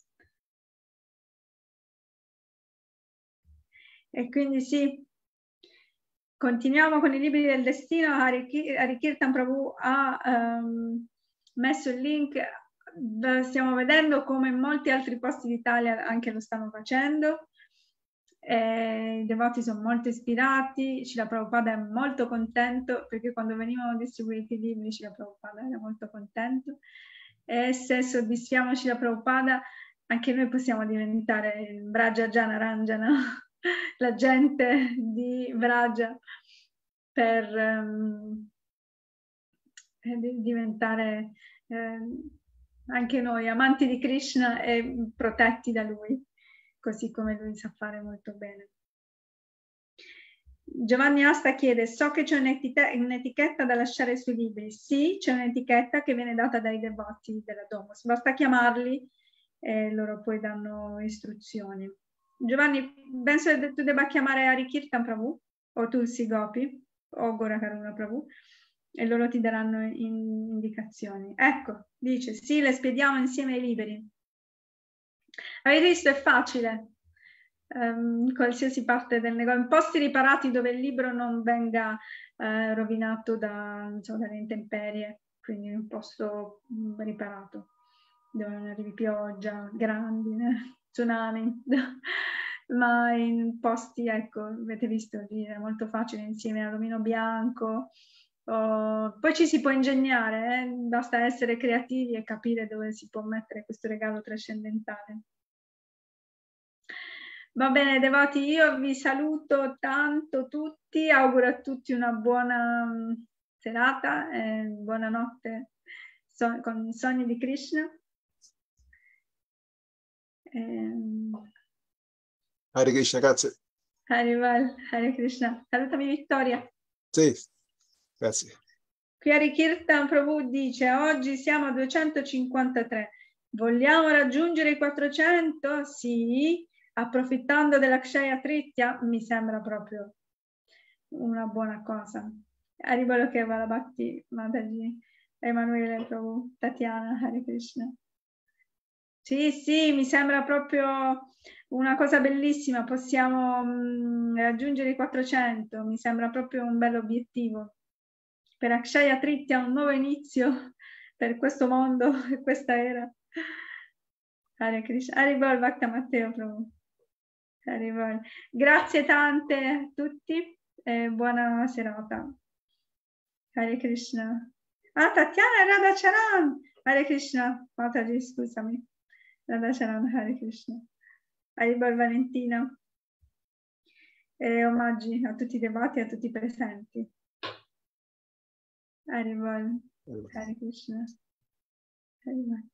E quindi sì, continuiamo con i libri del destino. Hari Kirtan Prabhu ha um, messo il link, stiamo vedendo come in molti altri posti d'Italia anche lo stanno facendo. E i devoti sono molto ispirati, Srila Prabhupada è molto contento perché quando venivano distribuiti i libri Srila Prabhupada era molto contento, e se soddisfiamo Srila Prabhupada anche noi possiamo diventare il Vraja Jana Ranjana, la gente di Vraja, per um, diventare eh, anche noi amanti di Krishna e protetti da lui, così come lui sa fare molto bene. Giovanni Asta chiede, so che c'è un'etichetta da lasciare sui libri. Sì, c'è un'etichetta che viene data dai devoti della Domus, basta chiamarli e loro poi danno istruzioni. Giovanni, penso che tu debba chiamare Hari Kirtan Prabhu, o Tulsi Gopi, o Gora Karuna Prabhu, e loro ti daranno in indicazioni. Ecco, dice, sì, le spediamo insieme ai libri. Avete visto, è facile. Um, qualsiasi parte del negozio, in posti riparati dove il libro non venga uh, rovinato da, non so, dalle intemperie, quindi in un posto um, riparato, dove non arrivi pioggia, grandine, tsunami, ma in posti, ecco, avete visto, lì è molto facile insieme all'omino bianco. Oh, poi ci si può ingegnare, eh? Basta essere creativi e capire dove si può mettere questo regalo trascendentale. Va bene, devoti, io vi saluto tanto tutti, auguro a tutti una buona um, serata e buonanotte so con i sogni di Krishna. E... Hare Krishna, grazie. Hare, Hare Krishna. Salutami Vittoria. Sì, grazie. Qui Hari Kirtan Prabhu dice, oggi siamo a duecentocinquantatré, vogliamo raggiungere i quattrocento? Sì. Approfittando dell'Akshaya Tritiya mi sembra proprio una buona cosa. Arriva lo che va la Bhakti Mataji, Emanuele Prabhu, Tatiana, Hare Krishna. Sì, sì, mi sembra proprio una cosa bellissima, possiamo mh, raggiungere i quattrocento, mi sembra proprio un bel obiettivo. Per Akshaya Tritiya un nuovo inizio per questo mondo e questa era. Hare Krishna. Arriva il Bhakta Matteo Prabhu. Grazie tante a tutti e buona serata. Hare Krishna. Ah, Tatiana e Radhacharan. Hare Krishna. Mataji, scusami. Radhacharan, Hare Krishna. Arriva Valentina. E omaggi a tutti i devoti e a tutti i presenti. Arriva Hare Krishna. Arriva.